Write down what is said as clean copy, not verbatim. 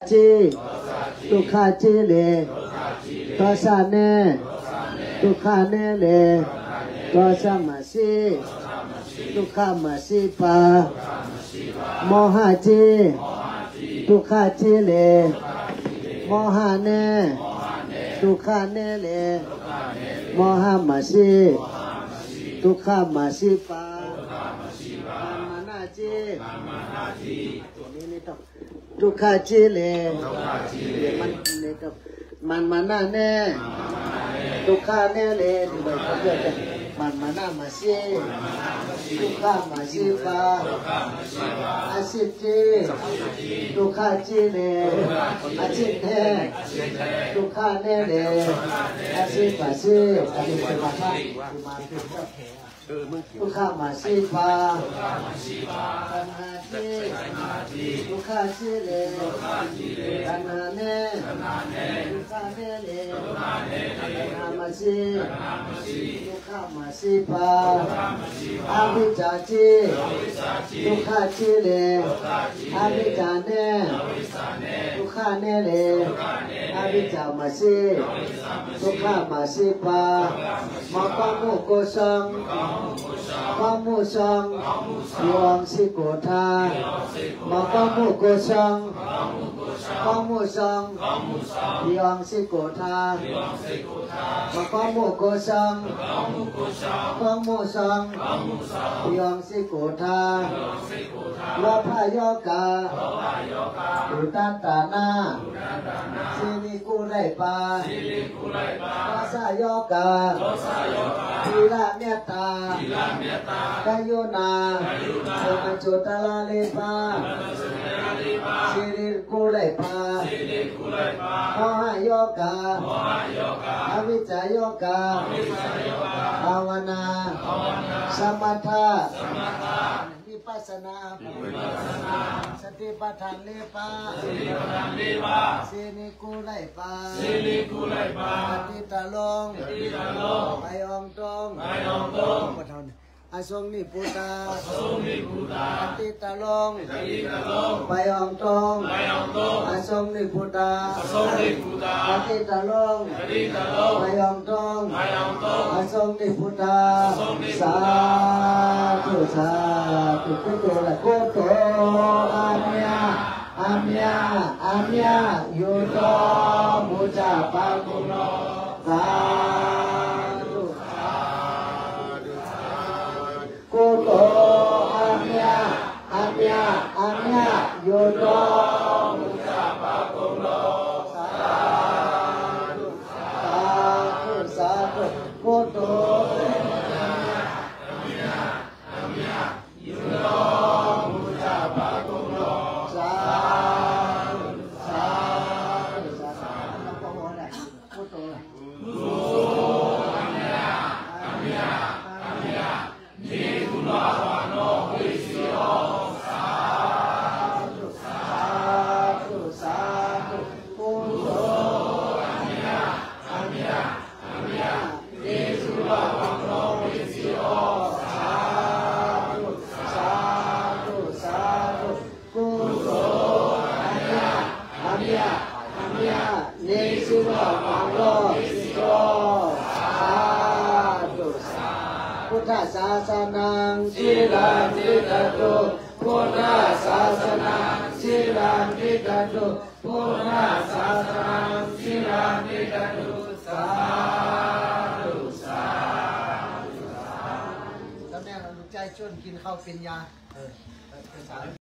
จีตุขาจีเลตัวสาเนตุขาเนเลตัวสามาสีตุขามาสีปาโมหะจีตุขาจีเลโมหะเนตุขาเนเลโมหะมาสีตุขามาสีปามานาจีนี่ต้องทุกขาจีเลมันมานาเน่ทุกขาเน่เลดูไปเขาเรียกมันมานามาซีทุกขามาซีปาอาชีพจีทุกขาจีเลอาชีพเน่ทุกขาเน่เลอาชีพมาซีอาชีพมาท่ามาถึงก็แพ้ทุกขามาซีปาปัญหาจีทุกขาจีเลปัญหาเน่ทุกขาเน่เลปัญหามาซีทุกขามาซีปาอาวิจาจีทุกขาจีเลอาวิจาเน่ทุกขาเน่เลอาวิจามาซีทุกขามาซีปามะปะมุโกสังปะมุสังยองสิโกธามะปะมุโกสังปะมุสังยองสิโกธามะปะมุโกสังปะมุสังยองสิโกธาวะพายกาอุตันตานาสินิกุไรปาปัสสายกาทีละเมตตากายุนาสมัจจุตละเลปาสิริกุไรปามหายกาอวิจายกาภาวนาสมถะวิปัสสนาสติปัฏฐานเลปาสินิกุไรปาปฏิตาลงไปองตรงอาทรงนิพุตาปฏิตาลงไปองตรงอาทรงนิพุตาปฏิตาลงไปองตรงอาทรงนิพุตาสาธุสาธุกุโตละกุโตอาเมียโยโตมุจาปะกุโนสาธุกุโตอาเมียโยโตมุจาปะกุโนสาธุกุโตพุทธศาสนังชิลังทิฏตุพุทธศาสนังชิลังทิฏตุพุทธศาสนังชิลังทิฏตุสาธุสาธุแล้วแม่เราใจชวนกินข้าวเป็นยา